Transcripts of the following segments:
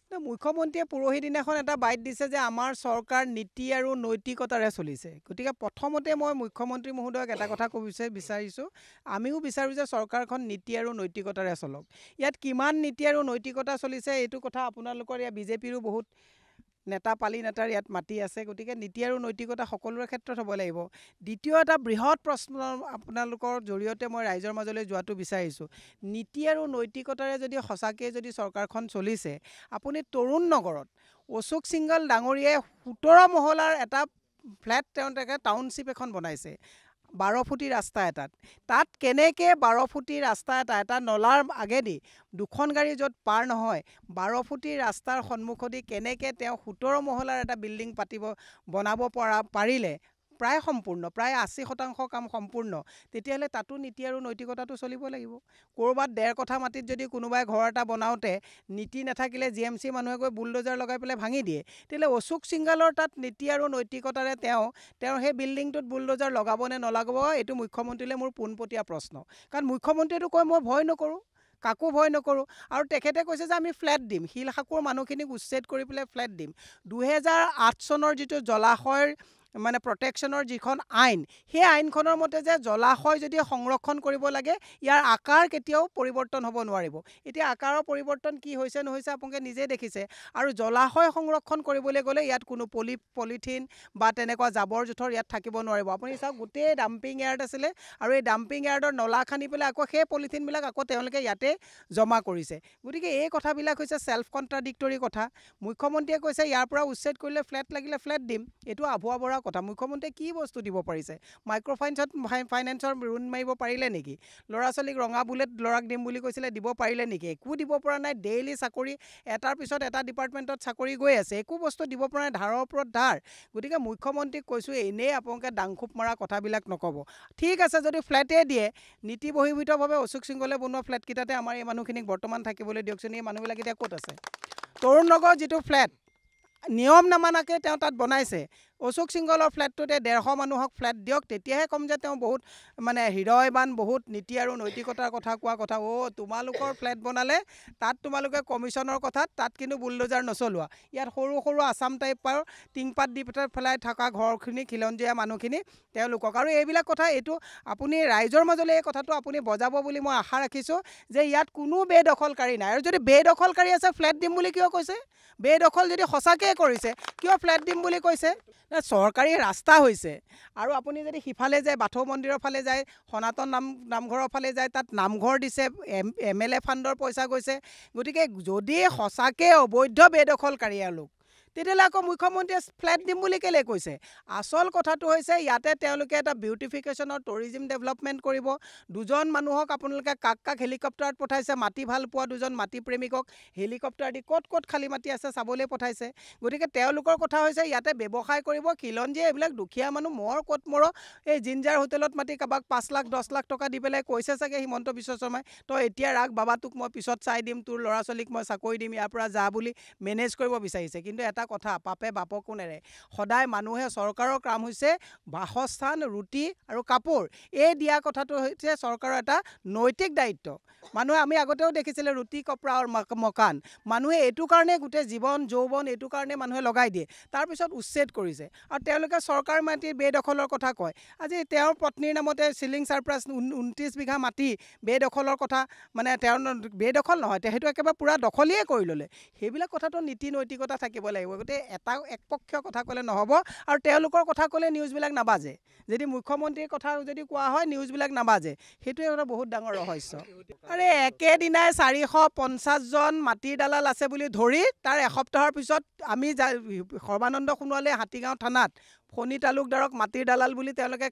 মুখ্যমন্ত্ৰীয়ে পৰহি দিনাখন এটা বাইট দিছে যে আমাৰ চৰকাৰ নীতি আৰু নৈতিকতাৰে চলিছে। গতিকে প্ৰথমতে মই মুখ্যমন্ত্ৰী মহোদয়ক এটা কথা ক'ব বিচাৰিছোঁ, আমিও বিচাৰোঁ যে চৰকাৰখন নীতি আৰু নৈতিকতাৰে চলক। ইয়াত কিমান নীতি আৰু নৈতিকতা চলিছে এইটো কথা আপোনালোকৰ ইয়াত বিজেপিৰো বহুত নেতা পালি নেতাৰ ইয়াত মাতি আছে। গতিকে নীতি আৰু নৈতিকতা সকলোৰে ক্ষেত্ৰত হ'ব লাগিব। দ্বিতীয় এটা বৃহৎ প্ৰশ্ন আপোনালোকৰ জৰিয়তে মই ৰাইজৰ মাজলৈ যোৱাটো বিচাৰিছোঁ, নীতি আৰু নৈতিকতাৰে যদি সঁচাকৈ যদি চৰকাৰখন চলিছে, আপুনি তৰুণ নগৰত অশোক সিংঘল ডাঙৰীয়াই 17 মহলাৰ এটা ফ্লেট তেওঁলোকে টাউনশ্বিপ এখন বনাইছে 12 ফুটি ৰাস্তা এটাত। তাত কেনেকৈ 12 ফুটি ৰাস্তা এটা নলাৰ আগেদি দুখন গাড়ী য'ত পাৰ নহয় 12 ফুটি ৰাস্তাৰ সন্মুখেদি কেনেকৈ তেওঁ 17 মহলাৰ এটা বিল্ডিং বনাব পাৰিলে, প্ৰায় সম্পূৰ্ণ, প্ৰায় 80% কাম সম্পূৰ্ণ, তেতিয়াহ'লে তাতো নীতি আৰু নৈতিকতাটো চলিব লাগিব। ক'ৰবাত 1.5 কঠা মাটিত যদি কোনোবাই ঘৰ এটা বনাওঁতে নীতি নাথাকিলে GMC মানুহে গৈ বুলডোজাৰ লগাই পেলাই ভাঙি দিয়ে, তেতিয়াহ'লে অশোক সিংঘালৰ তাত নীতি আৰু নৈতিকতাৰে তেওঁ সেই বিল্ডিংটোত বুলডোজাৰ লগাব নে নলগাব, এইটো মুখ্যমন্ত্ৰীলৈ মোৰ পোনপটীয়া প্ৰশ্ন। কাৰণ মুখ্যমন্ত্ৰীয়েতো কয় মই ভয় নকৰোঁ, কাকো ভয় নকৰোঁ, আৰু তেখেতে কৈছে যে আমি ফ্লেট দিম, শিলসাকুৰ মানুহখিনিক উচ্ছেদ কৰি পেলাই ফ্লেট দিম। 2008 চনৰ যিটো জলাশয়ৰ মানে প্ৰটেকশ্যনৰ যিখন আইন, সেই আইনখনৰ মতে যে জলাশয় যদি সংৰক্ষণ কৰিব লাগে ইয়াৰ আকাৰ কেতিয়াও পৰিৱৰ্তন হ'ব নোৱাৰিব। এতিয়া আকাৰৰ পৰিৱৰ্তন কি হৈছে নহৈছে আপোনালোকে নিজেই দেখিছে। আৰু জলাশয় সংৰক্ষণ কৰিবলৈ গ'লে ইয়াত কোনো পলিথিন বা তেনেকুৱা জাবৰ জোঁথৰ ইয়াত থাকিব নোৱাৰিব। আপুনি চাওক গোটেই ডাম্পিং ইয়াৰ্ড আছিলে, আৰু এই ডাম্পিং ইয়াৰ্ডৰ নলা খান্দি পেলাই আকৌ সেই পলিথিনবিলাক আকৌ তেওঁলোকে ইয়াতে জমা কৰিছে। গতিকে এই কথাবিলাক হৈছে চেল্ফ কণ্ট্ৰাডিক্টৰী কথা। মুখ্যমন্ত্ৰীয়ে কৈছে ইয়াৰ পৰা উচ্ছেদ কৰিলে ফ্লেট লাগিলে ফ্লেট দিম, এইটো আভুৱা বৰা কথা। মুখ্যমন্ত্ৰীয়ে কি বস্তু দিব পাৰিছে? ফাইনেন্সৰ ঋণ মাৰিব পাৰিলে নেকি? ল'ৰা ছোৱালীক ৰঙা বুলেট ল'ৰাক দিম বুলি কৈছিলে, দিব পাৰিলে নেকি? একো দিব পৰা নাই। ডেইলি চাকৰি এটাৰ পিছত এটা ডিপাৰ্টমেণ্টত চাকৰি গৈ আছে, একো বস্তু দিব পৰা নাই, ধাৰৰ ওপৰত ধাৰ। গতিকে মুখ্যমন্ত্ৰীক কৈছোঁ এনেই আপোনালোকে দাংখুপ মৰা কথাবিলাক নক'ব। ঠিক আছে যদি ফ্লেটেই দিয়ে, নীতি বহিৰ্ভূতভাৱে অশোক সিংঘলে বনোৱা ফ্লেটকেইটাতে আমাৰ এই মানুহখিনিক বৰ্তমান থাকিবলৈ দিয়কচোন। এই মানুহবিলাক এতিয়া ক'ত আছে? তৰুণ নগৰ যিটো ফ্লেট নিয়ম নামানাকৈ তেওঁ তাত বনাইছে, অশোক সিংঘলৰ ফ্লেটটোতে 150 মানুহক ফ্লেট দিয়ক, তেতিয়াহে ক'ম যে তেওঁ বহুত মানে হৃদয়বান, বহুত নীতি আৰু নৈতিকতাৰ কথা কোৱা কথা। তোমালোকৰ ফ্লেট বনালে তাত তোমালোকে কমিশ্যনৰ কথাত তাত কিন্তু বুলডোজাৰ নচলোৱা। ইয়াত সৰু সৰু আছাম টাইপৰ টিংপাত দি পেলাই থকা ঘৰখিনি খিলঞ্জীয়া মানুহখিনি তেওঁলোকক, আৰু এইবিলাক কথা এইটো আপুনি ৰাইজৰ মাজলৈ এই কথাটো আপুনি বজাব বুলি মই আশা ৰাখিছোঁ যে ইয়াত কোনো বেদখলকাৰী নাই। আৰু যদি বেদখলকাৰী আছে ফ্লেট দিম বুলি কিয় কৈছে? বেদখল যদি সঁচাকৈ কৰিছে কিয় ফ্লেট দিম বুলি কৈছে? চৰকাৰী ৰাস্তা হৈছে, আৰু আপুনি যদি সিফালে যায় বাথৌ মন্দিৰৰ ফালে যায়, সনাতন নামঘৰৰ ফালে যায়, তাত নামঘৰ দিছে, MLA ফাণ্ডৰ পইচা গৈছে। গতিকে যদি সঁচাকৈ অবৈধ বেদখলকাৰী এওঁলোক, তেতিয়াহ'লে আকৌ মুখ্যমন্ত্ৰীয়ে ফ্লেট দিম বুলি কেলৈ কৈছে? আচল কথাটো হৈছে ইয়াতে তেওঁলোকে এটা বিউটিফিকেশ্যনৰ টুৰিজিম ডেভেলপমেণ্ট কৰিব। 2জন মানুহক আপোনালোকে কাক হেলিকপ্টাৰত পঠাইছে, মাটি ভাল পোৱা 2জন মাটি প্ৰেমিকক হেলিকপ্টাৰ দি ক'ত ক'ত খালী মাটি আছে চাবলৈ পঠাইছে। গতিকে তেওঁলোকৰ কথা হৈছে ইয়াতে ব্যৱসায় কৰিব, খিলঞ্জীয়া এইবিলাক দুখীয়া মানুহ ক'ত মৰক, এই জিঞ্জাৰ হোটেলত মাতি কাৰোবাক 5 লাখ 10 লাখ টকা দি পেলাই কৈছে চাগে হিমন্ত বিশ্ব শৰ্মাই, তই এতিয়া ৰাখ বাবা, তোক মই পিছত চাই দিম, তোৰ ল'ৰা ছোৱালীক মই চাকৰি দিম, ইয়াৰ পৰা যা বুলি মেনেজ কৰিব বিচাৰিছে। কিন্তু এটা কথা, পাপে বাপকো নেৰে। সদায় মানুহে চৰকাৰৰ কাম হৈছে বাসস্থান, ৰুটি আৰু কাপোৰ, এই দিয়া কথাটো হৈছে চৰকাৰৰ এটা নৈতিক দায়িত্ব। মানুহে আমি আগতেও দেখিছিলে ৰুটি কপৰা আৰু মকান, মানুহে এইটো কাৰণে গোটেই জীৱন যৌৱন এইটো কাৰণে মানুহে লগাই দিয়ে, তাৰপিছত উচ্ছেদ কৰিছে। আৰু তেওঁলোকে চৰকাৰ মাটিৰ বেদখলৰ কথা কয়। আজি তেওঁৰ পত্নীৰ নামতে চিলিং চাৰপ্ৰাছ 29 বিঘা মাটি বেদখলৰ কথা, মানে তেওঁৰ বেদখল নহয়, সেইটো একেবাৰে পূৰা দখলীয়ে কৰি ল'লে। সেইবিলাক কথাটো নীতি নৈতিকতা থাকিব লাগিব। গতিকে এটা একপক্ষীয় কথা ক'লে নহ'ব, আৰু তেওঁলোকৰ কথা ক'লে নিউজবিলাক নাবাজে। যদি মুখ্যমন্ত্ৰীৰ কথা যদি কোৱা হয় নিউজবিলাক নাবাজে, সেইটোৱে এটা বহুত ডাঙৰ ৰহস্য। আৰে একেদিনাই 450 জন মাটিৰ দালাল আছে বুলি ধৰি তাৰ এসপ্তাহৰ পিছত আমি সৰ্বানন্দ সোণোৱালে হাতীগাঁও থানাত ফণী তালুকদাৰক মাটিৰ দালাল বুলি তেওঁলোকে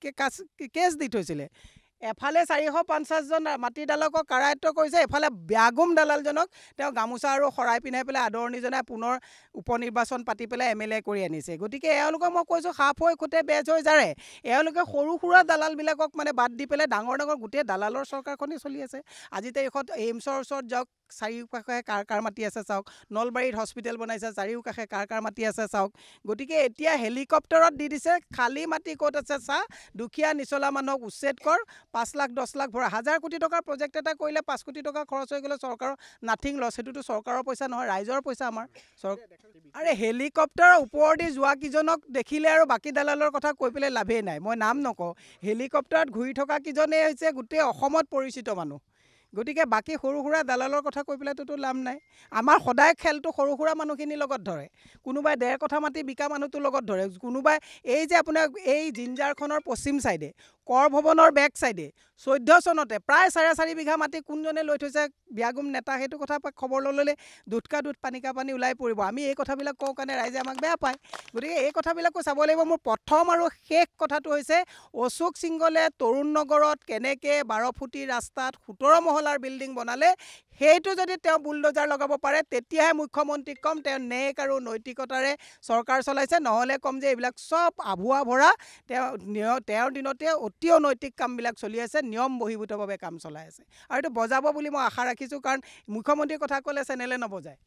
কেছ দি থৈছিলে। এফালে 450 জন মাটিৰ দালালক কাৰায়ত্ব কৰিছে, এফালে ব্যাগুম দালালজনক তেওঁ গামোচা আৰু শৰাই পিন্ধাই পেলাই আদৰণি জনাই পুনৰ উপনিৰ্বাচন পাতি পেলাই MLA কৰি আনিছে। গতিকে এওঁলোকক মই কৈছোঁ সাপ হৈ খুটে বেজ হৈ জাৰে। এওঁলোকে সৰু সুৰা দালালবিলাকক মানে বাদ দি পেলাই ডাঙৰ ডাঙৰ গোটেই দালালৰ চৰকাৰখনেই চলি আছে। আজি তাৰিখত এইমছৰ ওচৰত যাওক, চাৰিওকাষে কাৰ মাটি আছে চাওক, নলবাৰীত হস্পিটেল বনাইছে চাৰিওকাষে কাৰ মাটি আছে চাওক। গতিকে এতিয়া হেলিকপ্টাৰত দি দিছে, খালী মাটি ক'ত আছে চা, দুখীয়া নিচলা মানুহক উচ্ছেদ কৰ, 5 লাখ 10 লাখ ভৰা। 1000 কোটি টকাৰ প্ৰজেক্ট এটা কৰিলে 5 কোটি টকা খৰচ হৈ গ'লে চৰকাৰৰ নাথিং লছ, সেইটোতো চৰকাৰৰ পইচা নহয়, ৰাইজৰ পইচা আমাৰ। আৰে হেলিকপ্টাৰৰ ওপৰেদি যোৱা কেইজনক দেখিলে আৰু বাকী দালালৰ কথা কৈ পেলাই লাভেই নাই, মই নাম নকওঁ। হেলিকপ্টাৰত ঘূৰি থকা কেইজনেই হৈছে গোটেই অসমত পৰিচিত মানুহ। গতিকে বাকী সৰু সুৰা দালালৰ কথা কৈ পেলাইতো লাভ নাই। আমাৰ সদায় খেলটো সৰু সুৰা মানুহখিনিৰ লগত ধৰে, কোনোবাই 1.5 কঠা মাটি বিকা মানুহটোৰ লগত ধৰে, কোনোবাই এই যে আপোনাৰ এই জিঞ্জাৰখনৰ পশ্চিম ছাইডে কৰ ভৱনৰ বেক ছাইডে 14 চনতে প্ৰায় 4.5 বিঘা মাটি কোনজনে লৈ থৈছে বিয়াগুম নেতা, সেইটো কথা খবৰ ল'লে দুধকা দুধ পানীকা পানী ওলাই পৰিব। আমি এই কথাবিলাক কওঁ কাৰণে ৰাইজে আমাক বেয়া পায়। গতিকে এই কথাবিলাকো চাব লাগিব। মোৰ প্ৰথম আৰু শেষ কথাটো হৈছে অশোক সিংহলে তৰুণ নগৰত কেনেকৈ 12 ফুটি ৰাস্তাত 17 মহলাৰ বিল্ডিং বনালে, সেইটো যদি তেওঁ বুলডোজাৰ লগাব পাৰে তেতিয়াহে মুখ্যমন্ত্ৰীক ক'ম তেওঁ নেক আৰু নৈতিকতাৰে চৰকাৰ চলাইছে, নহ'লে ক'ম যে এইবিলাক চব আভুৱা ভৰা, তেওঁৰ দিনতে অতি অনৈতিক কামবিলাক চলি আছে, নিয়ম বহিৰ্ভূতভাৱে কাম চলাই আছে। আৰু এইটো বজাব বুলি মই আশা ৰাখিছোঁ, কাৰণ মুখ্যমন্ত্ৰীৰ কথা ক'লে চেনেলে নবজায়।